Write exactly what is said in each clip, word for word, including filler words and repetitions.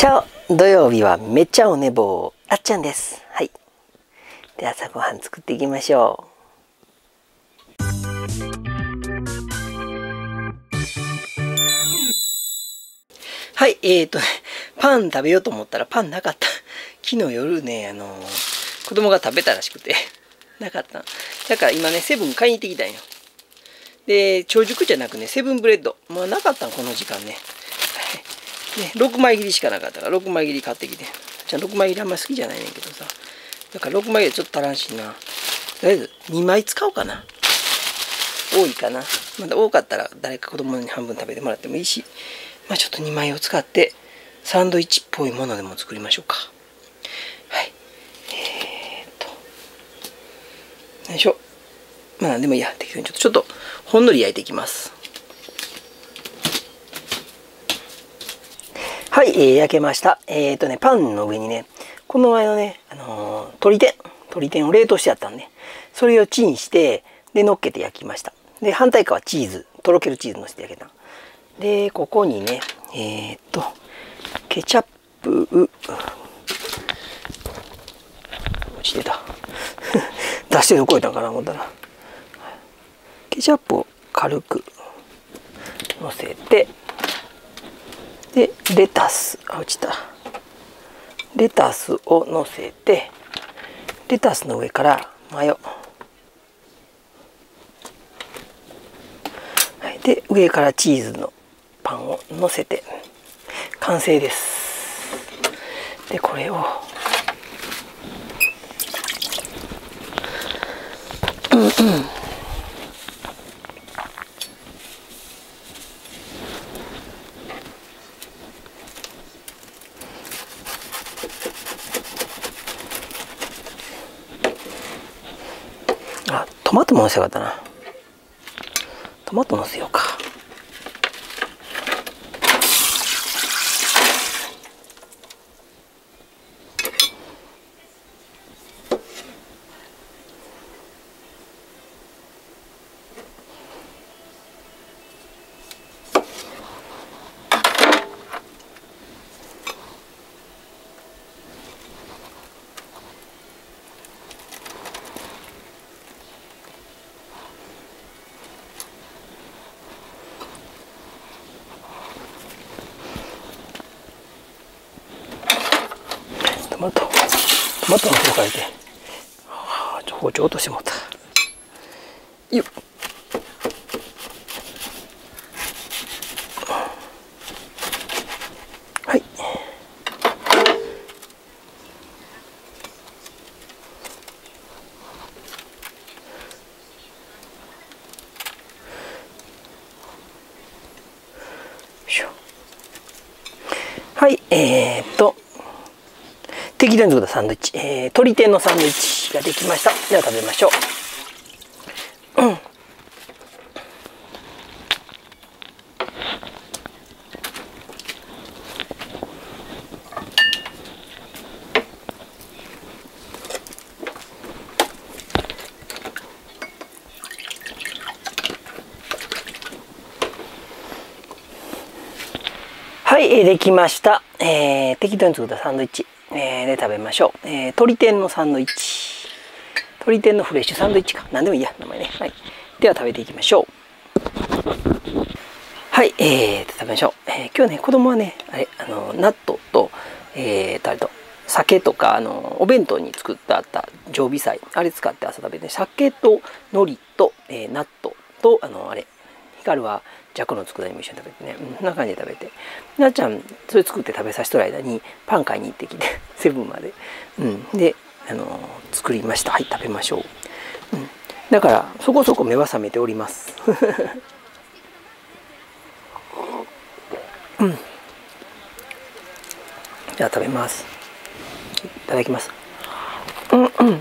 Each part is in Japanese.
チャオ、土曜日はめっちゃお寝坊あっちゃんです。はい。で、朝ごはん作っていきましょう。はい、えーと、パン食べようと思ったらパンなかった。昨日夜ね、あのー、子供が食べたらしくて、なかった。だから今ね、セブン買いに行ってきたんよ。で、長熟じゃなくね、セブンブレッド。まあなかったん、この時間ね。ね、ろくまい切りしかなかったからろくまい切り買ってきて。じゃあろくまい切りあんまり好きじゃないねんけどさ。だからろくまい切りちょっと足らんしな。とりあえずにまい使おうかな。多いかな。まだ多かったら誰か子供に半分食べてもらってもいいし。まあちょっとにまいを使ってサンドイッチっぽいものでも作りましょうか。はい。えー、っと。よいしょ。まあなんでもいいや。適当にちょっと、ちょっとほんのり焼いていきます。はい、えー、焼けました。えっとね、パンの上にね、この前のね、あのー、鶏天、鶏天を冷凍してあったんで、それをチンして、で、乗っけて焼きました。で、反対側はチーズ、とろけるチーズのせて焼けた。で、ここにね、えー、っと、ケチャップ、落ちてた。出してどこいたんかな思ったら。ケチャップを軽く乗せて、でレタス、あ、落ちた。レタスをのせて、レタスの上からマヨ、はい、で上からチーズのパンをのせて完成です。でこれをうんうんあ、トマトものせよかったな。トマトのせようか。トマト、トマトの方からいて、はあ、包丁落としてもったよっ。はい、はい、えー、っと適当に作ったサンドイッチ、えー、鶏天のサンドイッチができました。では食べましょう。うん。はい、えー、できました。えー、適当に作ったサンドイッチ、えー、で食べましょう。えー、鶏天のサンドイッチ。鶏天のフレッシュサンドイッチか。なんでもいいや、名前ね。はい。では食べていきましょう。はい、えー、食べましょう。えー、今日ね、子供はね、あれ、あの、納豆と、えーと、あれと、酒とか、あの、お弁当に作ってあった常備菜、あれ使って朝食べて、酒と海苔と、えー、納豆と、あの、あれ、ヒカルは、じゃこの佃煮も一緒に食べてね、うん、そんな感じで食べて、なっちゃんそれ作って食べさせてる間にパン買いに行ってきてセブンまで、うん、で、あのー、作りました。はい、食べましょう。うん、だからそこそこ目は覚めておりますうん、じゃあ食べます。いただきます。うんうん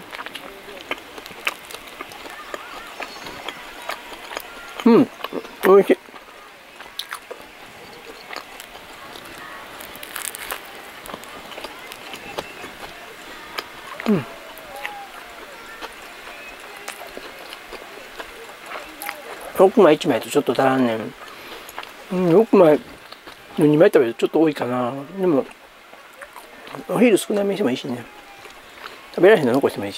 うん、おいしい。うん、ろくまいいちまいとちょっと足らんねん。うん、ろくまいのにまい食べるとちょっと多いかな。でもお昼少なめにしてもいいしね。食べられへんの残してもいいし。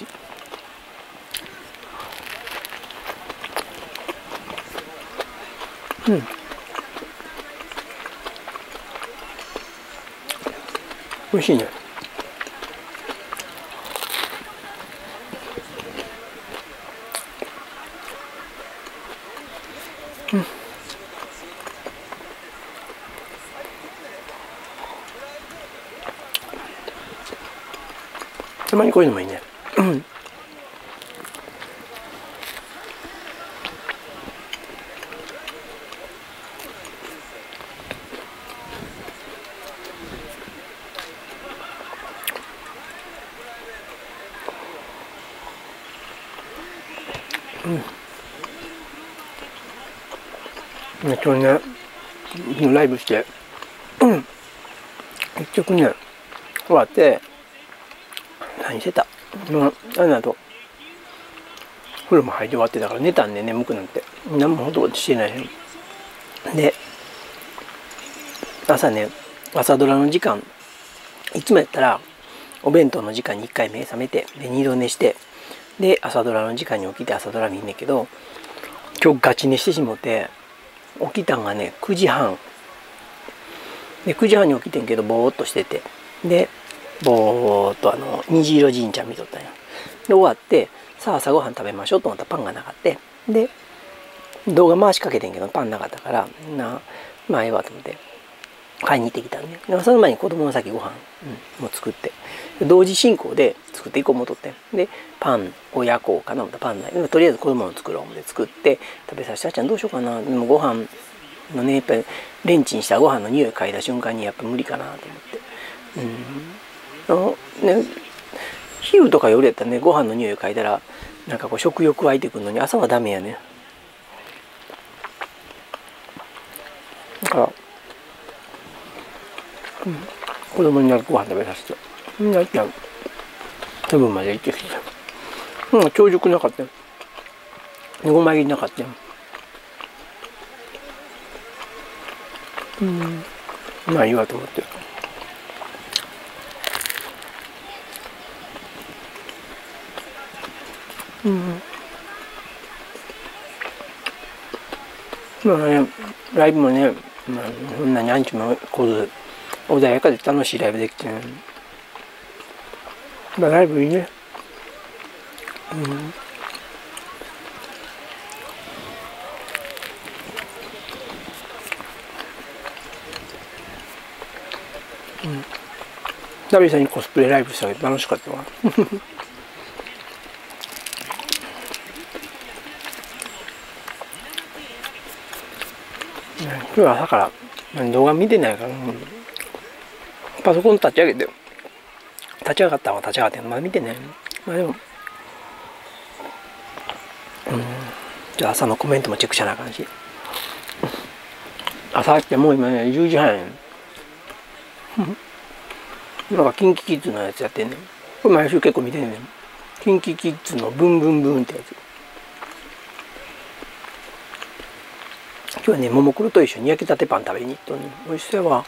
うん。美味しいね。うん。たまにこういうのもいいね。うん。うん、今日ねライブして、うん、結局ね終わって何してたのあれだと風呂も入り終わってたから寝たんで眠くなって何もほとんどしてないで朝ね朝ドラの時間いつもやったらお弁当の時間にいっかい目覚めてでにど寝してで朝ドラの時間に起きて朝ドラ見んねんけど今日ガチ寝してしもて起きたんがねくじはんでくじはんに起きてんけどぼーっとしててでぼーっとあの虹色神ちゃん見とったんやで終わってさあ朝ごはん食べましょうと思ったらパンがなかったで動画回しかけてんけどパンなかったからなまあええわと思って買いに行ってきたんででその前に子供の先ご飯、うん、もう作って同時進行で作っていこう思っとってでパンを焼こうかな思ったパンないとりあえず子供の作ろう思って作って食べさせてあっちゃんどうしようかなでもご飯のねやっぱりレンチンしたご飯の匂い嗅いだ瞬間にやっぱ無理かなと思ってうんあのね昼とか夜やったらねご飯の匂い嗅いだらなんかこう食欲湧いてくるのに朝はダメやねだからうん、子供にご飯食べさせてみんなじゃセブンまで行ってきてうん、朝食なかったよごま切りなかったようんまあいいわと思ってうんまあねライブもね、まあ、そんなにアンチも来ず穏やかで楽しいライブできて、ね、まあライブいいねうん久々にコスプレライブしたけど楽しかったわ今日は朝から動画見てないから、うん、パソコン立ち上げて立ち上がったのは立ち上がってまだ見てないまあでもうんじゃあ朝のコメントもチェックしなあかんし朝ってもう今ねじゅうじはんやんなんかキンキキッズのやつやってんねんこれ毎週結構見てんねんキンキキッズのブンブンブンってやつ今日はねももクロと一緒に焼きたてパン食べに行っとんねん美味しそうやわ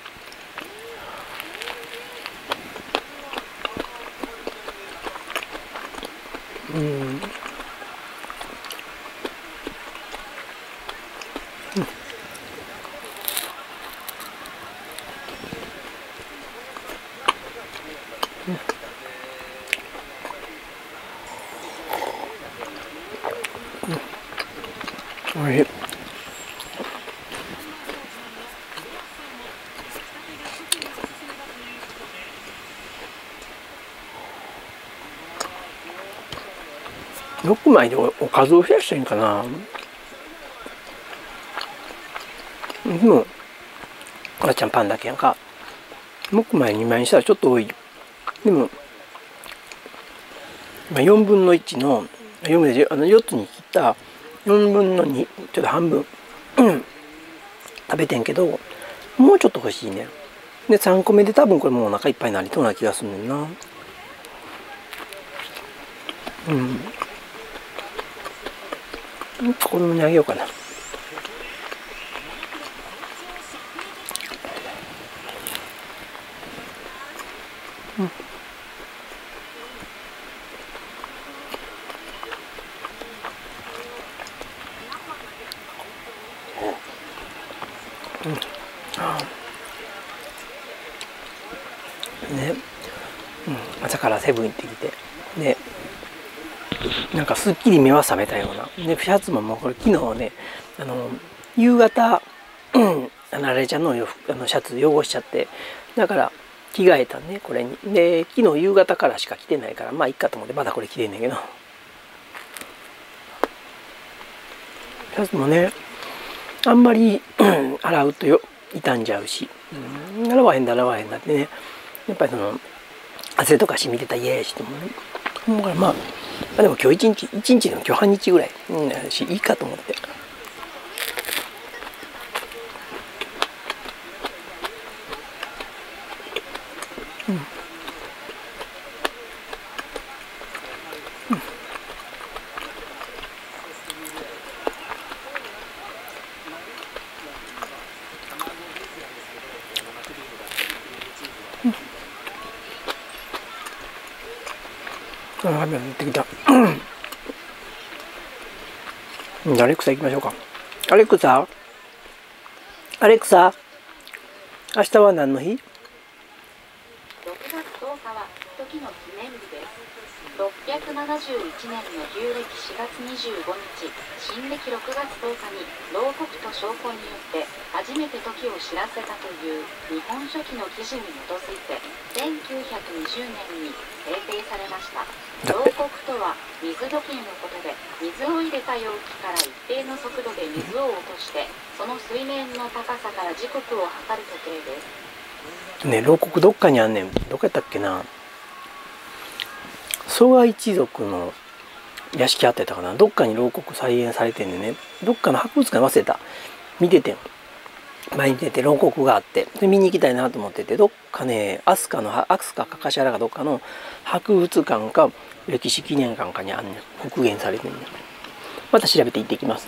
うんうんおいしいろくまいで お, おかずを増やしたいんかなでもあっちゃんパンだけやんかろくまいにまいにしたらちょっと多いでもよんぶんのいちのよんであのよっつに切ったよんぶんのにちょっと半分、うん、食べてんけどもうちょっと欲しいねでさんこめで多分これもうお腹いっぱいになりそうな気がするねんなうん子供にあげようかなうんね、うん、朝からセブン行ってきてでなんかすっきり目は覚めたようなでシャツももうこれ昨日ねあの夕方、うん、あのあれちゃんの洋服あのシャツ汚しちゃってだから着替えたねこれにで昨日夕方からしか着てないからまあいっかと思ってまだこれ着てんねんけどシャツもねあんまり、うん、洗うとよ傷んじゃうし、うん、洗わへんだ洗わへんだってねやっぱりその汗とか染みてたら嫌やしと思うねだからまあ、まあ、でも今日一日一日でも今日半日ぐらい、うん、しいいかと思ってうんあ雨が降ってきたアレクサ行きましょうかアレクサアレクサ明日は何の日？ ろくがつとおかは時の記念日です。ろっぴゃくななじゅういちねんの旧暦しがつにじゅうごにち、新暦ろくがつとおかに漏刻と証拠によって初めて時を知らせたという日本書紀の記事に基づいてせんきゅうひゃくにじゅうねんに制定されました。漏刻とは水時計のことで水を入れた容器から一定の速度で水を落としてその水面の高さから時刻を測る時計です。 ね、漏刻どっかにあんねん。どこやったっけな。蘇我一族の屋敷あってたかな。どっかに漏刻再現されてんでね。どっかの博物館忘れた。見ててん。前に見てて漏刻があって、で見に行きたいなと思ってて、どっかね、飛鳥の、飛鳥か柏原かどっかの博物館か歴史記念館かにあんねん。復元されてんねん。また調べて行ってきます。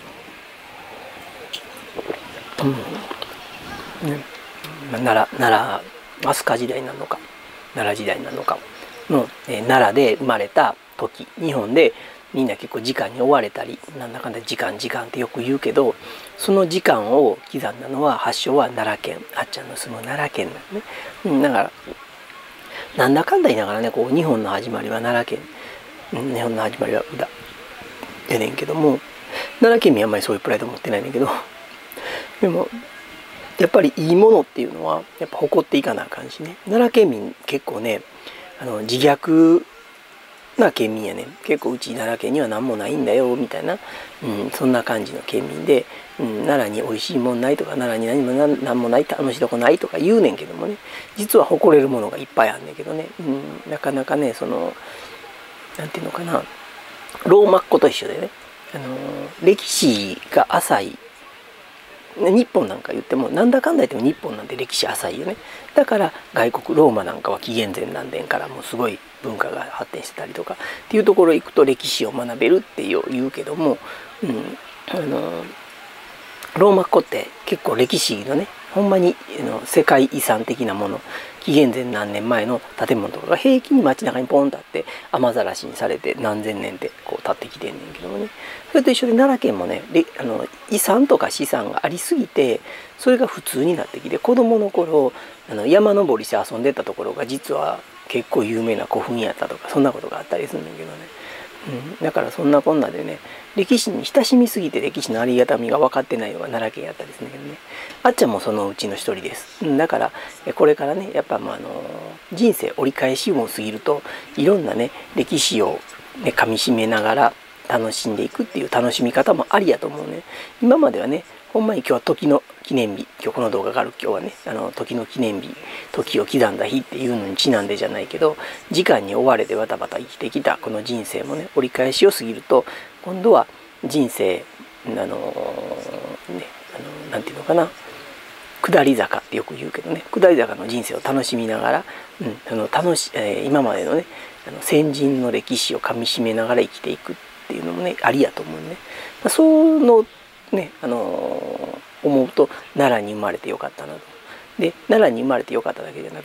うん。ね。奈良、奈良、飛鳥時代なのか、奈良時代なのかの、えー、奈良で生まれた時、日本でみんな結構時間に追われたり、なんだかんだ時間時間ってよく言うけど、その時間を刻んだのは発祥は奈良県、あっちゃんの住む奈良県なんね。うん、だからなんだかんだ言いながらね、こう日本の始まりは奈良県、うん、日本の始まりは宇田やねんけども、奈良県民はあんまりそういうプライド持ってないねんけど、でもやっぱりいいものっていうのはやっぱ誇っていかなあかんしね。奈良県民結構ね、あの自虐な県民やねん。結構うち奈良県には何もないんだよみたいな、うん、そんな感じの県民で、うん、奈良に美味しいもんないとか奈良に何も何もない楽しいとこないとか言うねんけどもね、実は誇れるものがいっぱいあんねんけどね、うん、なかなかね、そのなんていうのかな、ローマっ子と一緒でね、あの歴史が浅い。日本なんか言ってもなんだかんだ言っても日本なんて歴史浅いよね。だから外国ローマなんかは紀元前何年からもうすごい文化が発展してたりとかっていうところ行くと歴史を学べるって言うけども、うん、あのローマっ子って結構歴史のね、ほんまにの世界遺産的なもの、紀元前何年前の建物とかが平気に街中にポンとあって雨ざらしにされて何千年ってこう立ってきてんねんけどもね、それと一緒で奈良県もね、あの遺産とか資産がありすぎてそれが普通になってきて、子供の頃あの山登りして遊んでたところが実は結構有名な古墳やったとか、そんなことがあったりするんだけどね、うん、だからそんなこんなでね、歴史に親しみすぎて歴史のありがたみが分かってないのが奈良県やったりするんだけどね、あっちゃんもそのうちの一人です。だからこれからね、やっぱまああの人生折り返しを過ぎるといろんなね歴史をね噛みしめながら楽しんでいくっていう楽しみ方もありやと思うね。今まではね、ほんまに今日は時の記念日、今日この動画がある今日はね、あの時の記念日、時を刻んだ日っていうのにちなんでじゃないけど、時間に追われてバタバタ生きてきたこの人生もね、折り返しを過ぎると今度は人生あのー、ね、あのなんていうのかな、下り坂ってよく言うけどね、下り坂の人生を楽しみながら、うん、あの楽し、えー、今までのねあの先人の歴史をかみしめながら生きていくっていうのもねありやと思うね。まあ、そのね、あのー、思うと奈良に生まれてよかったなと。で奈良に生まれてよかっただけじゃなく、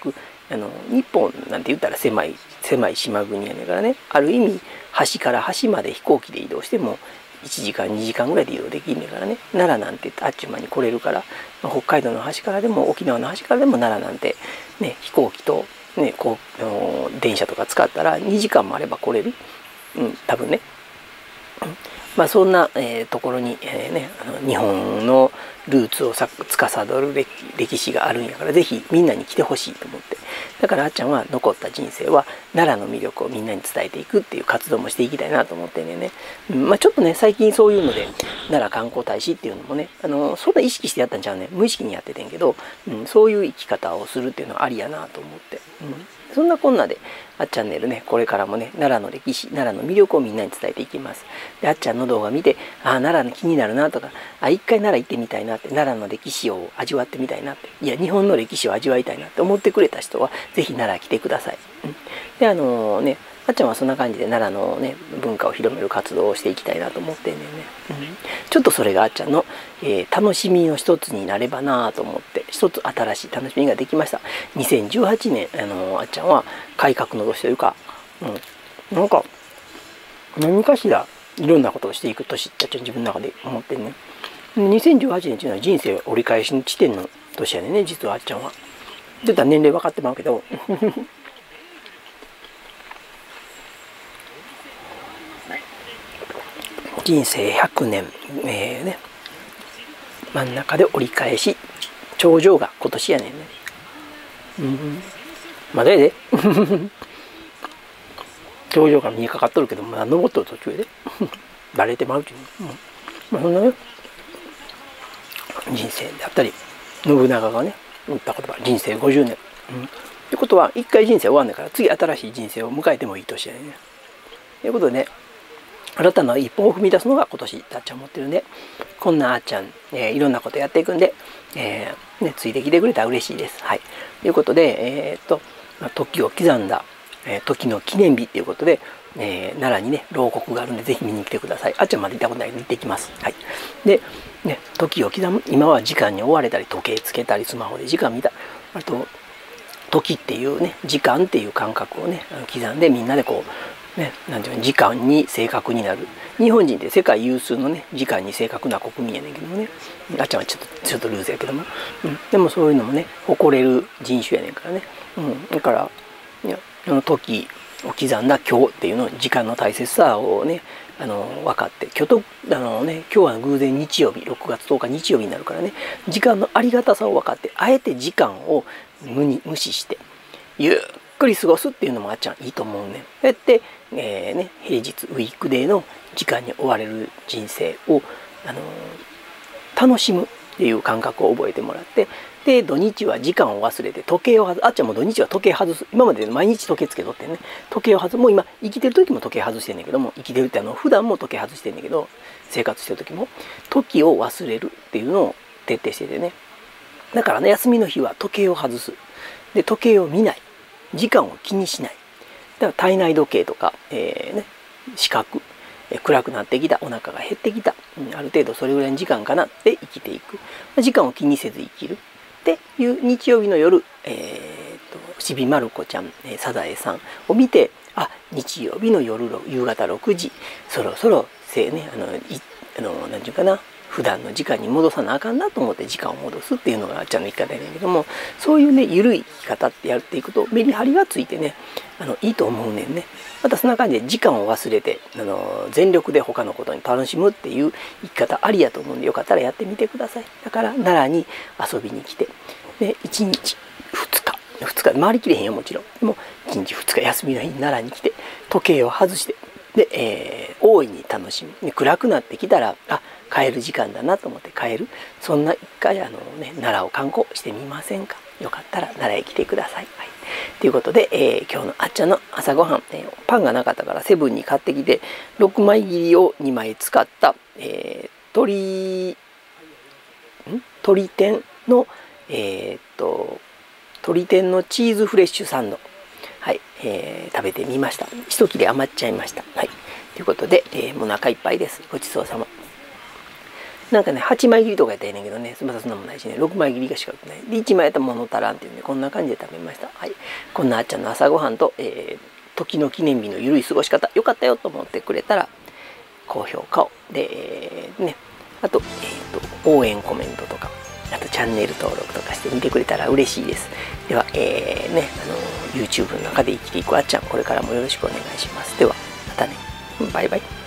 あの日本なんて言ったら狭い狭い島国やねんからね、ある意味端から端まで飛行機で移動してもいちじかんにじかんぐらいで移動できんねんからね。奈良なんてあっちゅう間に来れるから、まあ、北海道の端からでも沖縄の端からでも奈良なんてね、飛行機とねこう電車とか使ったらにじかんもあれば来れる、うん、多分ね。まあそんな、えー、ところに、えーね、あの日本のルーツをさ司る歴歴史があるんやから、是非みんなに来てほしいと思って、だからあっちゃんは残った人生は奈良の魅力をみんなに伝えていくっていう活動もしていきたいなと思ってね、うん、まあちょっとね最近そういうので奈良観光大使っていうのもね、あのそんな意識してやったんちゃうね、無意識にやっててんけど、うん、そういう生き方をするっていうのはありやなと思って、うん、そんなこんなであっチャンネルね、これからもね奈良の歴史、奈良の魅力をみんなに伝えていきます。であっちゃんの動画見て、ああ奈良の気になるなとか、あ一回奈良行ってみたいなって、奈良の歴史を味わってみたいなって、いや日本の歴史を味わいたいなって思ってくれた人は是非奈良来てください。うん、であのー、ねあっちゃんはそんな感じで奈良のね文化を広める活動をしていきたいなと思ってんねんね、うん、ちょっとそれがあっちゃんの、えー、楽しみの一つになればなと思って、一つ新しい楽しみができました。にせんじゅうはちねん、あのー、あっちゃんは改革の年というか、うん、なんか何かしらいろんなことをしていく年ってあっちゃん自分の中で思ってんね。にせんじゅうはちねんっていうのは人生折り返しの地点の年やねんね、実はあっちゃんは。ちょっと年齢分かってまうけど人生ひゃくねん、えーね、真ん中で折り返し頂上が今年やねんね。うん、まだやで頂上が見えかかっとるけど、まだ登っとる途中でバレてまうちゅう、うん、まあそんなね人生であったり、信長がね言った言葉、人生ごじゅうねん、うん、ってことは一回人生終わんねんから、次新しい人生を迎えてもいい年やねんね。ということでね、新たな一歩を踏み出すのが今年あっちゃん持ってるんで、こんなあっちゃん、えー、いろんなことやっていくんで、えーね、ついてきてくれたら嬉しいです。はい。ということで、えー、っと時を刻んだ、えー、時の記念日っていうことで、えー、奈良にね牢獄があるんでぜひ見に来てください。あっちゃんまで行ったことないので行ってきます。はい。で、ね、時を刻む、今は時間に追われたり時計つけたりスマホで時間見た、あと時っていうね時間っていう感覚をね刻んでみんなでこうね、なんていうの、時間に正確になる。日本人って世界有数のね時間に正確な国民やねんけどもね、あっちゃんはちょっとちょっとルーズやけども、うん、でもそういうのもね誇れる人種やねんからね、うん、だからその時を刻んだ今日っていうの時間の大切さをねあの分かって、今日とあのね今日は偶然日曜日、ろくがつとおか日曜日になるからね、時間のありがたさを分かって、あえて時間を無に無視してゆっくり過ごすっていうのもあっちゃんいいと思うねん。そうやって、えーね、平日ウィークデーの時間に追われる人生を、あのー、楽しむっていう感覚を覚えてもらって、で土日は時間を忘れて時計を外す。あっちゃんも土日は時計外す。今まで毎日時計つけとってね、時計を外す。もう今生きてる時も時計外してんねんけども、生きてるってあの普段も時計外してんねんけど、生活してる時も時を忘れるっていうのを徹底しててね。だからね、休みの日は時計を外す。で時計を見ない、時間を気にしない。だから体内時計とか、えーね、視覚、えー、暗くなってきた、お腹が減ってきた、うん、ある程度それぐらいの時間かなって生きていく。時間を気にせず生きるっていう日曜日の夜、えー、とちびまる子ちゃん、えー、サザエさんを見て、あ日曜日の夜夕方ろくじ、そろそろせ、ね、あのいあのなんていうかな、普段の時間に戻さなあかんなと思って時間を戻すっていうのがあっちゃんの生き方やねんけども、そういうね緩い生き方ってやっていくとメリハリがついてね、あのいいと思うねんね。またそんな感じで時間を忘れてあの全力で他のことに楽しむっていう生き方ありやと思うんで、よかったらやってみてください。だから奈良に遊びに来て、でいちにちふつかふつか回りきれへんよもちろん。でもいちにちふつか休みの日に奈良に来て時計を外して、で、えー、大いに楽しむ。で暗くなってきたらあ帰る時間だなと思って帰る。そんな一回あの、ね、奈良を観光してみませんか。よかったら奈良へ来てください。はい、ということで、えー、今日のあっちゃんの朝ごはん、えー、パンがなかったからセブンに買ってきてろくまい切りをにまい使った、えー、鶏ん鶏天の、えー、っと鶏天のチーズフレッシュサンド、はい、えー、食べてみました。一切れ余っちゃいました。はい、ということで、えー、もうお腹いっぱいです。ごちそうさま。 なんかね、はちまい切りとかやったらええねんけどね、またそんなもんないしね、ろくまい切りがしか売ってない。で、いちまいやったら物足らんっていうんで、こんな感じで食べました。はい。こんなあっちゃんの朝ごはんと、えー、時の記念日のゆるい過ごし方、よかったよと思ってくれたら、高評価を。で、えー、ね、あと、えっと、応援コメントとか、あとチャンネル登録とかして見てくれたら嬉しいです。では、えー、ね、あの、YouTube の中で生きていくあっちゃん、これからもよろしくお願いします。では、またね。バイバイ。